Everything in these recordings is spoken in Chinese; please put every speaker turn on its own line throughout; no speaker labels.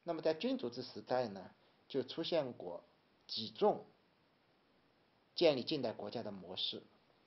那么在君主制时代呢，就出现过几种建立近代国家的模式。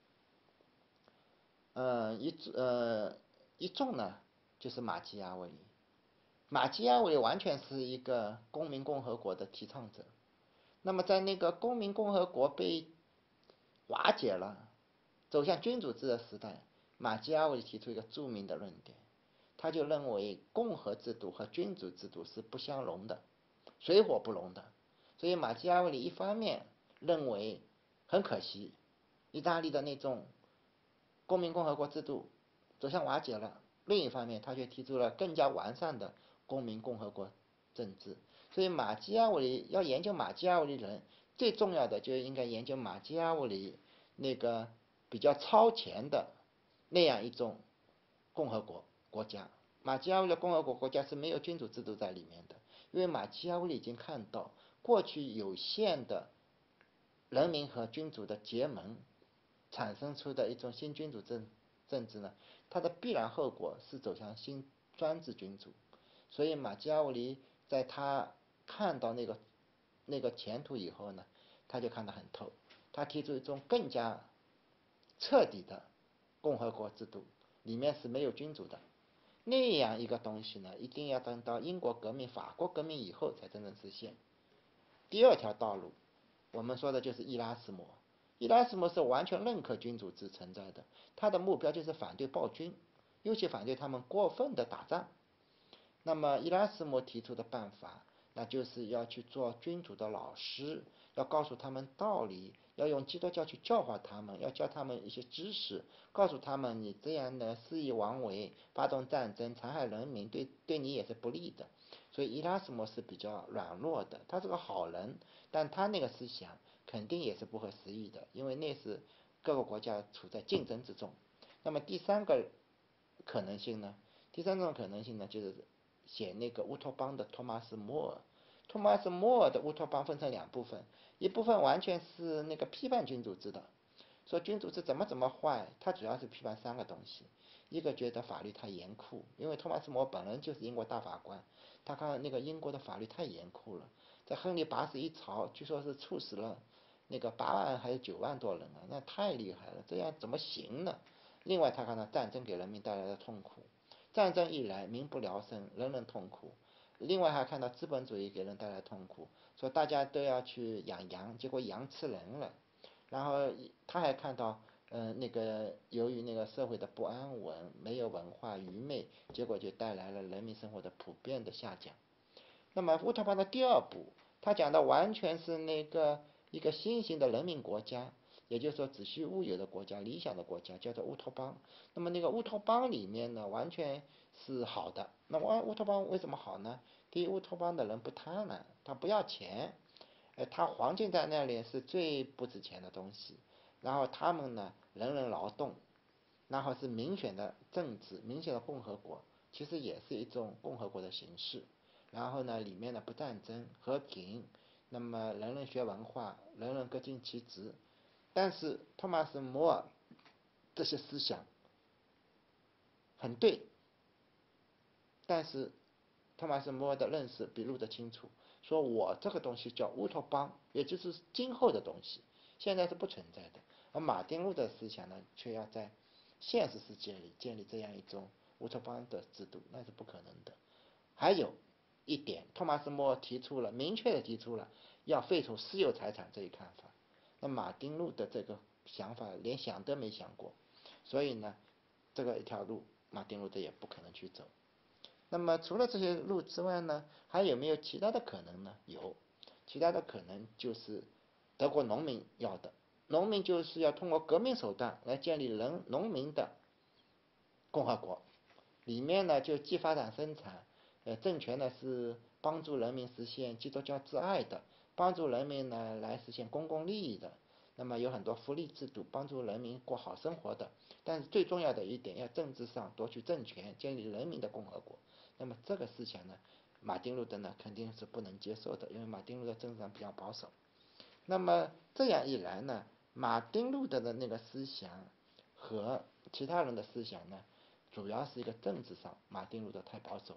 一种呢就是马基雅维利。马基雅维利完全是一个公民共和国的提倡者。那么在那个公民共和国被瓦解了，走向君主制的时代，马基雅维利提出一个著名的论点，他就认为共和制度和君主制度是不相容的，水火不容的。所以马基雅维利一方面认为很可惜，意大利的那种公民共和国制度走向瓦解了，另一方面他却提出了更加完善的公民共和国政治。所以马基雅维利要研究马基雅维利人，最重要的就应该研究马基雅维利那个比较超前的那样一种共和国国家。马基雅维利的共和国国家是没有君主制度在里面的，因为马基雅维利已经看到过去有限的人民和君主的结盟产生出的一种新君主政治呢，它的必然后果是走向新专制君主。所以马基雅维利在他看到那个前途以后呢，他就看得很透，他提出一种更加彻底的共和国制度，里面是没有君主的。那样一个东西呢，一定要等到英国革命、法国革命以后才真正实现。第二条道路，我们说的就是伊拉斯谟。伊拉斯谟是完全认可君主制存在的，他的目标就是反对暴君，尤其反对他们过分的打仗。那么伊拉斯谟提出的办法，那就是要去做君主的老师，要告诉他们道理，要用基督教去教化他们，要教他们一些知识，告诉他们你这样的肆意妄为、发动战争、残害人民，对你也是不利的。所以伊拉斯谟是比较软弱的，他是个好人，但他那个思想肯定也是不合时宜的，因为那是各个国家处在竞争之中。那么第三个可能性呢？第三种可能性呢，就是写那个乌托邦的托马斯·莫尔。托马斯·莫尔的乌托邦分成两部分，一部分完全是那个批判君主制的，说君主制怎么坏，他主要是批判三个东西。一个觉得法律太严酷，因为托马斯·莫尔本人就是英国大法官，他看那个英国的法律太严酷了，在亨利八世一朝，据说是处死了那个8万还是9万多人啊，那太厉害了，这样怎么行呢？另外，他看到战争给人民带来的痛苦，战争一来，民不聊生，人人痛苦。另外还看到资本主义给人带来痛苦，说大家都要去养羊，结果羊吃人了。然后他还看到，那个由于那个社会的不安稳，没有文化，愚昧，结果就带来了人民生活的普遍的下降。那么乌托邦的第二步，他讲的完全是那个一个新型的人民国家，也就是说子虚乌有的国家，理想的国家，叫做乌托邦。那么那个乌托邦里面呢，完全是好的。那么乌托邦为什么好呢？第一，乌托邦的人不贪婪，他不要钱，他黄金在那里是最不值钱的东西。然后他们呢，人人劳动，然后是民选的政治，民选的共和国，其实也是一种共和国的形式。然后呢，里面呢不战争，和平，那么人人学文化，人人各尽其职。但是托马斯·摩尔这些思想很对，但是托马斯·摩尔的认识比路德清楚，说我这个东西叫乌托邦，也就是今后的东西，现在是不存在的。而马丁路德思想呢，却要在现实世界里建立这样一种乌托邦的制度，那是不可能的。还有一点，托马斯·摩尔明确的提出了要废除私有财产这一看法。那马丁路德这个想法连想都没想过，所以呢，这个一条路马丁路德也不可能去走。那么除了这些路之外呢，还有没有其他的可能呢？有，其他的可能就是德国农民要的，农民就是要通过革命手段来建立农民的共和国，里面呢就既发展生产，政权呢是帮助人民实现基督教之爱的，帮助人民呢来实现公共利益的。那么有很多福利制度帮助人民过好生活的，但是最重要的一点，要政治上夺取政权，建立人民的共和国。那么这个思想呢，马丁路德呢肯定是不能接受的，因为马丁路德政治上比较保守。那么这样一来呢，马丁路德的那个思想和其他人的思想呢，主要是一个政治上，马丁路德太保守，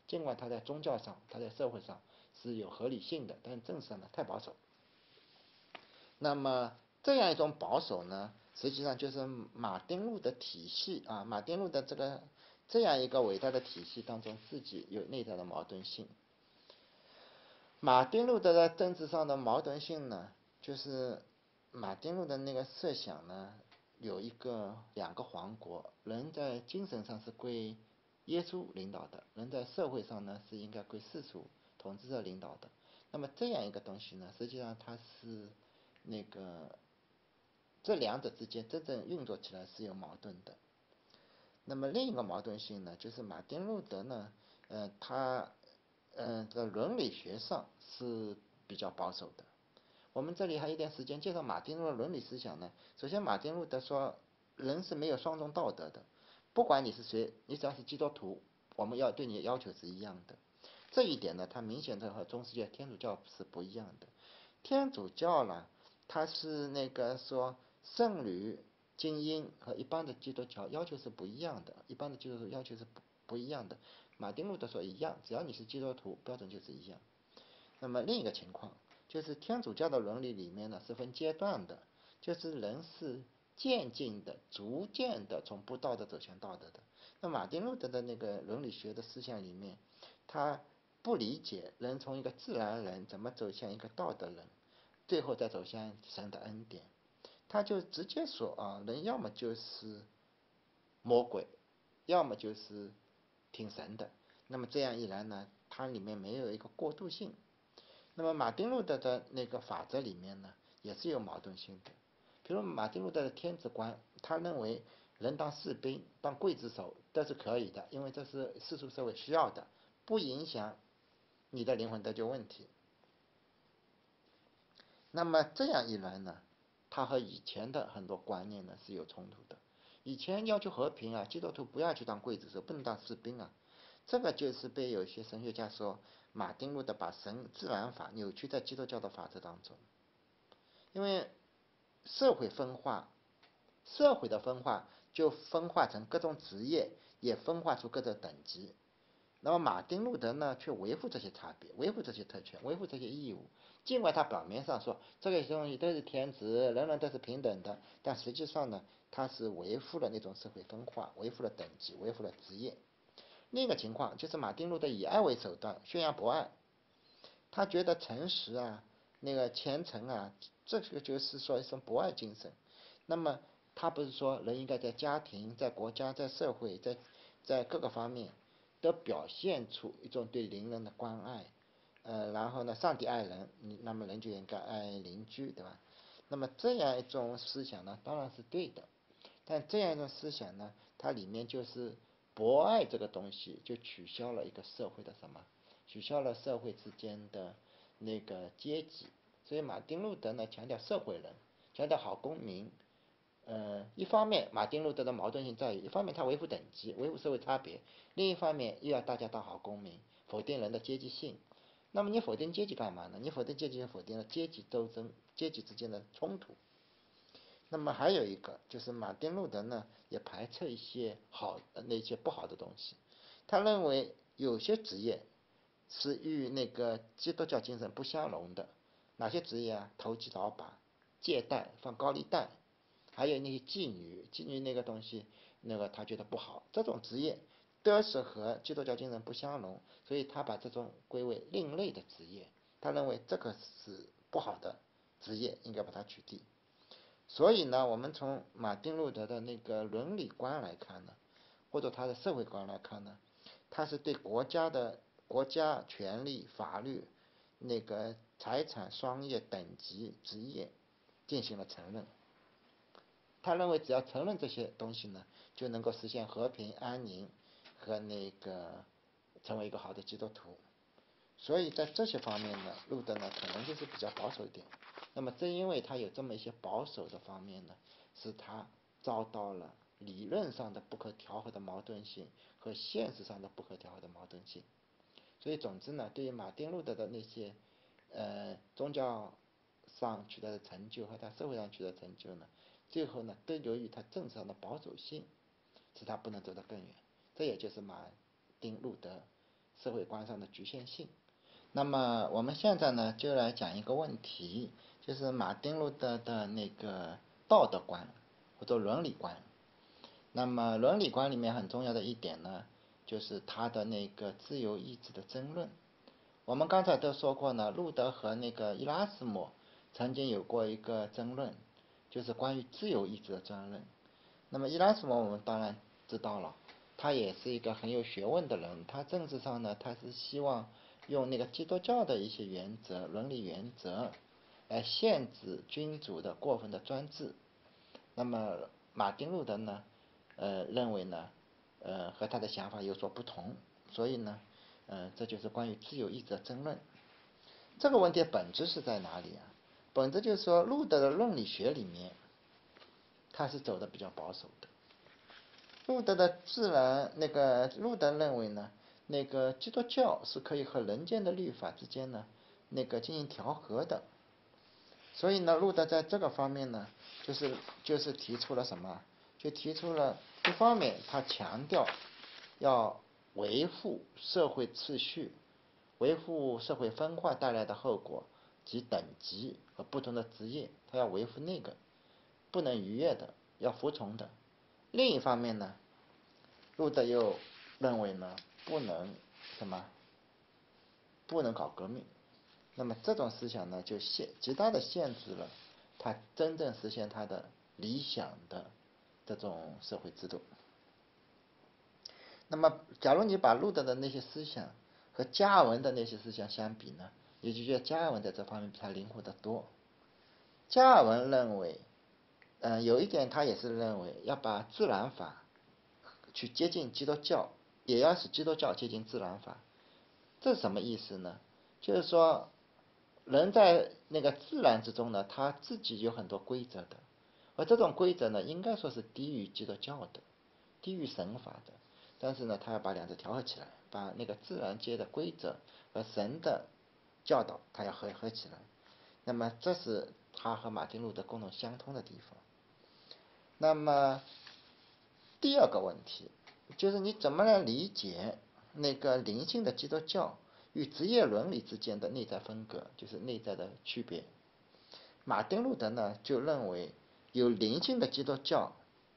尽管他在宗教上，他在社会上是有合理性的，但政治上呢太保守。那么这样一种保守呢，实际上就是马丁路的体系啊，马丁路的这样一个伟大的体系当中自己有内在的矛盾性。马丁路德的政治上的矛盾性呢，就是马丁路的那个设想呢，有两个皇国，人在精神上是归耶稣领导的，人在社会上呢是应该归世俗统治者领导的。那么这样一个东西呢，实际上它是这两者之间真正运作起来是有矛盾的。那么另一个矛盾性呢，就是马丁路德呢，他在伦理学上是比较保守的。我们这里还有一点时间介绍马丁路的伦理思想呢。首先，马丁路德说，人是没有双重道德的，不管你是谁，你只要是基督徒，我们要对你的要求是一样的。这一点呢，它明显的和中世纪天主教是不一样的。天主教呢，它是说圣女、精英和一般的基督教要求是不一样的，一般的基督徒要求是不一样的。马丁路德说一样，只要你是基督徒，标准就是一样。那么另一个情况就是天主教的伦理里面呢是分阶段的，就是人是渐进的、逐渐的从不道德走向道德的。那马丁路德的那个伦理学的思想里面，他不理解人从一个自然人怎么走向一个道德人，最后再走向神的恩典。他就直接说啊，人要么就是魔鬼，要么就是听神的。那么这样一来呢，它里面没有一个过渡性。那么马丁路德的那个法则里面呢，也是有矛盾性的。比如马丁路德的天职观，他认为人当士兵、当刽子手都是可以的，因为这是世俗社会需要的，不影响你的灵魂得救问题。那么这样一来呢，他和以前的很多观念呢是有冲突的。以前要求和平啊，基督徒不要去当刽子手，不能当士兵啊。这个就是被有些神学家说马丁路德把神自然法扭曲在基督教的法则当中。因为社会分化，社会的分化就分化成各种职业，也分化出各种等级。那么马丁路德呢，却维护这些差别，维护这些特权，维护这些义务。尽管他表面上说这个东西都是天职，人人都是平等的，但实际上呢，他是维护了那种社会分化，维护了等级，维护了职业。另一个情况就是马丁路德以爱为手段，宣扬博爱。他觉得诚实啊，虔诚啊，这个就是说一种博爱精神。那么他不是说人应该在家庭、在国家、在社会、在各个方面都表现出一种对邻人的关爱，然后呢，上帝爱人，那么人就应该爱邻居，对吧？那么这样一种思想呢，当然是对的，但这样一种思想呢，它里面就是博爱这个东西就取消了一个社会的什么？取消了社会之间的那个阶级。所以马丁路德呢强调社会人，强调好公民。一方面马丁路德的矛盾性在于，一方面他维护等级，维护社会差别，另一方面又要大家当好公民，否定人的阶级性。那么你否定阶级干嘛呢？你否定阶级，就否定了阶级斗争、阶级之间的冲突。那么还有一个就是马丁路德呢，也排斥一些那些不好的东西。他认为有些职业是与那个基督教精神不相容的。哪些职业啊？投机倒把、借贷、放高利贷，还有那些妓女，妓女那个东西，他觉得不好。这种职业都是和基督教精神不相容，所以他把这种归为另类的职业。他认为这个是不好的职业，应该把它取缔。所以呢，我们从马丁路德的那个伦理观来看呢，或者他的社会观来看呢，他是对国家权力、法律、财产、商业等级、职业进行了承认。他认为只要承认这些东西呢，就能够实现和平、安宁和成为一个好的基督徒。所以在这些方面呢，路德呢可能就是比较保守一点。那么正因为他有这么一些保守的方面呢，使他遭到了理论上的不可调和的矛盾性和现实上的不可调和的矛盾性。所以总之呢，对于马丁路德的那些宗教上取得的成就和他社会上取得的成就呢，最后呢都由于他政治上的保守性，使他不能走得更远。这也就是马丁路德社会观上的局限性。那么我们现在呢，就来讲一个问题，就是马丁路德的那个道德观或者伦理观。那么伦理观里面很重要的一点呢，就是他的那个自由意志的争论。我们刚才都说过呢，路德和那个伊拉斯谟曾经有过一个争论，就是关于自由意志的争论。那么伊拉斯谟我们当然知道了，他也是一个很有学问的人，他政治上呢，他是希望用那个基督教的一些原则、伦理原则来限制君主的过分的专制。那么马丁路德呢，认为呢，和他的想法有所不同，所以呢，这就是关于自由意志的争论。这个问题的本质是在哪里啊？本质就是说，路德的伦理学里面，他是走的比较保守的。路德的路德认为呢，那个基督教是可以和人间的律法之间呢，进行调和的。所以呢，路德在这个方面呢，就是提出了什么？就提出了一方面，他强调要维护社会秩序，维护社会分化带来的后果及等级和不同的职业，他要维护那个不能逾越的，要服从的。另一方面呢，路德又认为呢，不能什么，不能搞革命。那么这种思想呢，就极大的限制了他真正实现他的理想的这种社会制度。那么，假如你把路德的那些思想和加尔文的那些思想相比呢，也就觉得加尔文在这方面比他灵活得多。加尔文认为，有一点他也是认为要把自然法去接近基督教，也要使基督教接近自然法。这是什么意思呢？就是说，人在那个自然之中呢，他自己有很多规则的，而这种规则呢，应该说是低于基督教的，低于神法的。但是呢，他要把两者调和起来，把那个自然界的规则和神的教导，他要合起来。那么，这是他和马丁路德共同相通的地方。那么，第二个问题就是你怎么来理解那个灵性的基督教与职业伦理之间的内在分隔，就是内在的区别。马丁路德呢就认为，有灵性的基督教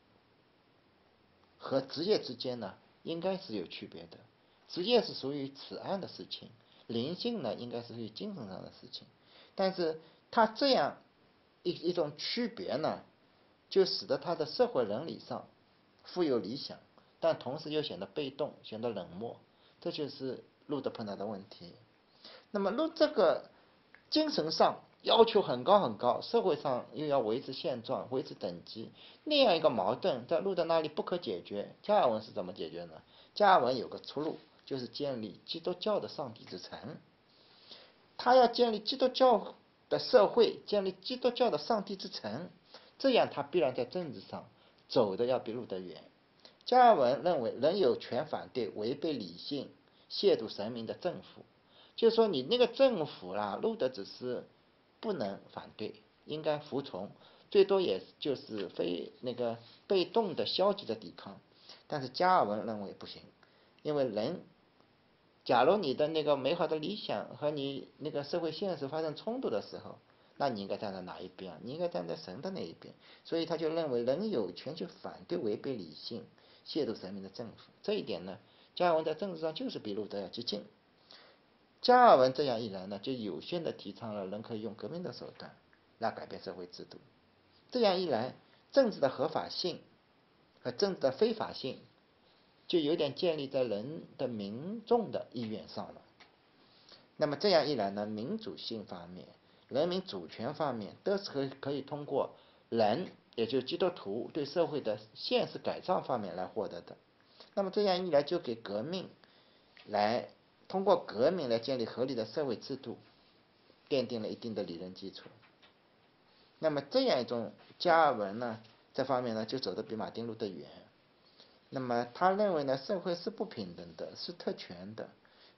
和职业之间呢应该是有区别的。职业是属于此岸的事情，灵性呢应该是属于精神上的事情。但是他这样一种区别呢，就使得他的社会伦理上富有理想，但同时又显得被动，显得冷漠。这就是路德碰到的问题。那么这个精神上要求很高很高，社会上又要维持现状、维持等级，那样一个矛盾在路德那里不可解决。加尔文是怎么解决呢？加尔文有个出路，就是建立基督教的上帝之城。他要建立基督教的社会，建立基督教的上帝之城，这样他必然在政治上走的要比路德远。加尔文认为人有权反对违背理性、亵渎神明的政府，就是说你那个政府啦，路德只是不能反对，应该服从，最多也就是被动的消极的抵抗。但是加尔文认为不行，因为人，假如你的那个美好的理想和你那个社会现实发生冲突的时候，那你应该站在哪一边？你应该站在神的那一边。所以他就认为人有权去反对违背理性、亵渎神明的政府。这一点呢，加尔文在政治上就是比路德要激进。加尔文这样一来呢，就有限的提倡了人可以用革命的手段来改变社会制度。这样一来，政治的合法性和政治的非法性就有点建立在民众的意愿上了。那么这样一来呢，民主性方面、人民主权方面都是可以通过人，也就是基督徒对社会的现实改造方面来获得的。那么这样一来，就给通过革命来建立合理的社会制度，奠定了一定的理论基础。那么这样一种加尔文呢，这方面呢就走得比马丁路德远。那么他认为呢，社会是不平等的，是特权的，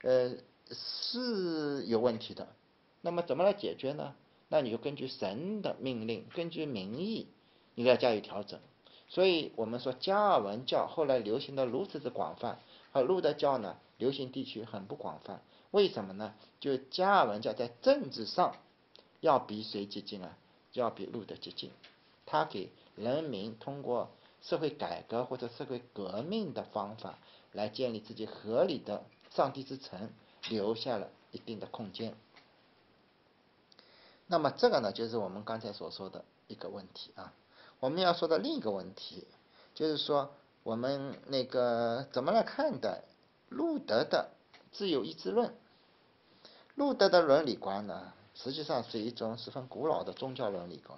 是有问题的。那么怎么来解决呢？那你就根据神的命令，根据民意，你来加以调整。所以我们说加尔文教后来流行的如此之广泛，和路德教呢流行地区很不广泛。为什么呢？就加尔文教在政治上要比谁接近啊？要比路德接近。他给人民通过社会改革或者社会革命的方法来建立自己合理的上帝之城，留下了一定的空间。那么这个呢，就是我们刚才所说的一个问题啊。我们要说的另一个问题，就是说我们那个怎么来看待路德的自由意志论？路德的伦理观呢，实际上是一种十分古老的宗教伦理观，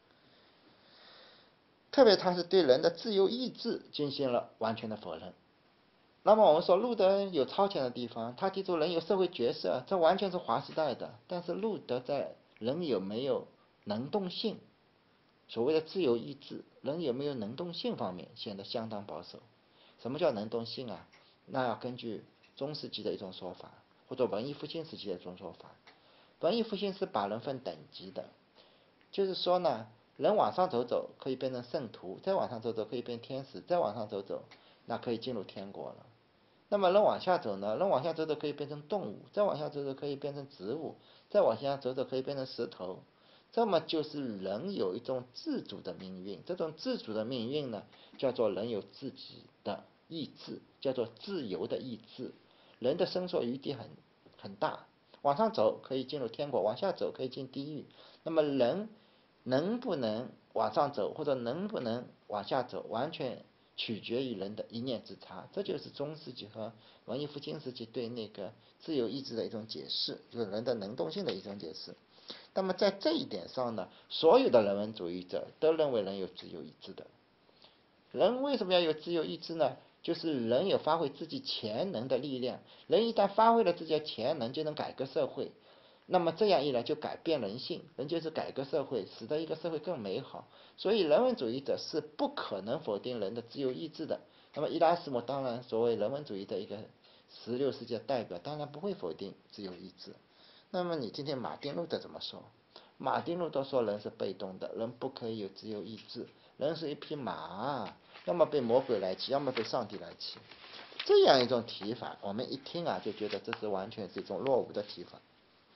特别他是对人的自由意志进行了完全的否认。那么我们说路德有超前的地方，他提出人有社会角色，这完全是划时代的。但是路德在人有没有能动性，所谓的自由意志，人有没有能动性方面显得相当保守。什么叫能动性啊？那要根据中世纪的一种说法，或者文艺复兴时期的一种说法。文艺复兴是把人分等级的，就是说呢，人往上走走可以变成圣徒，再往上走走可以变天使，再往上走走那可以进入天国了。那么人往下走呢？人往下走走可以变成动物，再往下走走可以变成植物，再往下走走可以变成石头。这么就是人有一种自主的命运，这种自主的命运呢，叫做人有自己的意志，叫做自由的意志。人的伸缩余地很大，往上走可以进入天国，往下走可以进地狱。那么人能不能往上走，或者能不能往下走，完全取决于人的一念之差。这就是中世纪和文艺复兴时期对那个自由意志的一种解释，就是人的能动性的一种解释。那么在这一点上呢，所有的人文主义者都认为人有自由意志的。人为什么要有自由意志呢？就是人有发挥自己潜能的力量，人一旦发挥了自己的潜能，就能改革社会。那么这样一来就改变人性，人就是改革社会，使得一个社会更美好。所以人文主义者是不可能否定人的自由意志的。那么伊拉斯谟当然作为人文主义的一个16世纪的代表，当然不会否定自由意志。那么你今天马丁路德怎么说？马丁路德说人是被动的，人不可以有自由意志，人是一匹马，要么被魔鬼来骑，要么被上帝来骑。这样一种提法，我们一听啊就觉得这是完全是一种落伍的提法。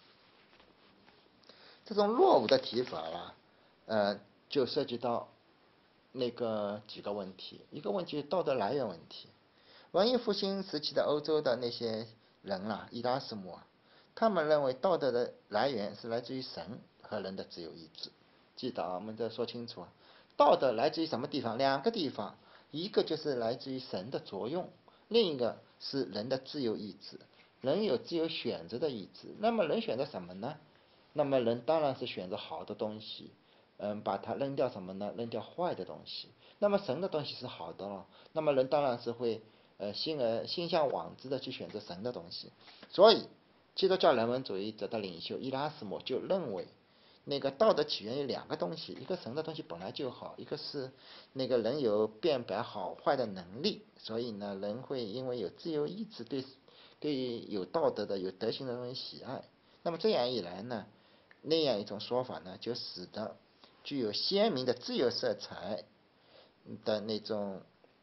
这种落伍的提法啊，就涉及到那个几个问题。一个问题是道德来源问题。文艺复兴时期的欧洲的那些人啊，伊拉斯谟啊，他们认为道德的来源是来自于神和人的自由意志。记得啊，我们这说清楚啊，道德来自于什么地方？两个地方，一个就是来自于神的作用，另一个是人的自由意志。人有自由选择的意志，那么人选择什么呢？那么人当然是选择好的东西，把它扔掉什么呢？扔掉坏的东西。那么神的东西是好的了，那么人当然是会心向往之的去选择神的东西。所以基督教人文主义者的领袖伊拉斯谟就认为，那个道德起源于两个东西，一个神的东西本来就好，一个是那个人有辨别好坏的能力。所以呢，人会因为有自由意志，对有道德的有德行的东西喜爱。那么这样一来呢，那样一种说法呢，就使得具有鲜明的自由色彩的那种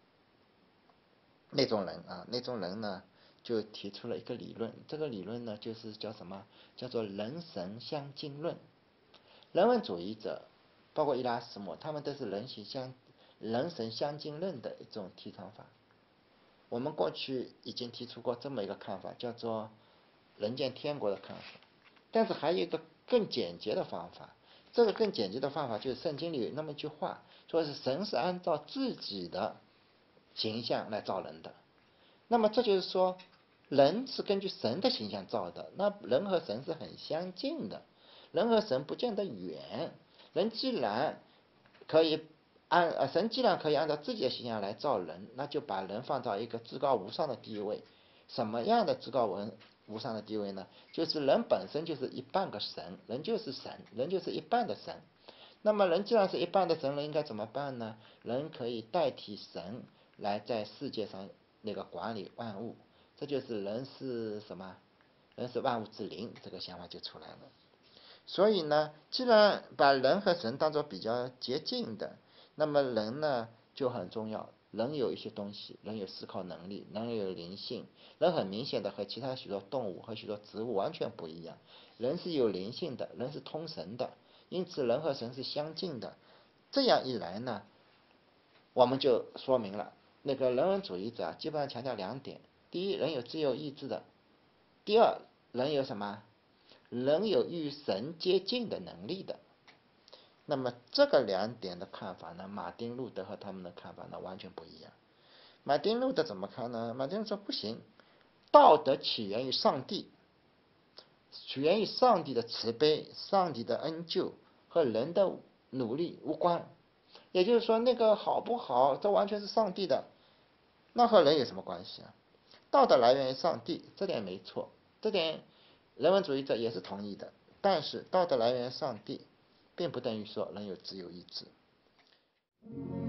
人呢，就提出了一个理论。这个理论呢，就是叫什么？叫做人神相近论。人文主义者，包括伊拉斯谟，他们都是人神相近论的一种提倡法。我们过去已经提出过这么一个看法，叫做人间天国的看法。但是还有一个更简洁的方法，这个更简洁的方法就是圣经里有那么一句话，说是神是按照自己的形象来造人的。那么这就是说，人是根据神的形象造的，那人和神是很相近的，人和神不见得远。人既然可以神既然可以按照自己的形象来造人，那就把人放到一个至高无上的地位。什么样的至高无上的地位呢？就是人本身就是一半个神，人就是神，人就是一半的神。那么人既然是一半的神，人应该怎么办呢？人可以代替神来在世界上那个管理万物。这就是人是什么？人是万物之灵，这个想法就出来了。所以呢，既然把人和神当作比较接近的，那么人呢就很重要。 人有一些东西，人有思考能力，人有灵性，人很明显的和其他许多动物和许多植物完全不一样，人是有灵性的，人是通神的，因此人和神是相近的。这样一来呢，我们就说明了那个人文主义者基本上强调2点：第一，人有自由意志的；第二，人有什么？人有与神接近的能力的。那么这个2点的看法呢，马丁路德和他们的看法呢完全不一样。马丁路德怎么看呢？马丁路德说不行，道德起源于上帝，起源于上帝的慈悲、上帝的恩救，和人的努力无关。也就是说，那个好不好，这完全是上帝的，那和人有什么关系啊？道德来源于上帝，这点没错，这点人文主义者也是同意的。但是道德来源于上帝，并不等于说人有自由意志。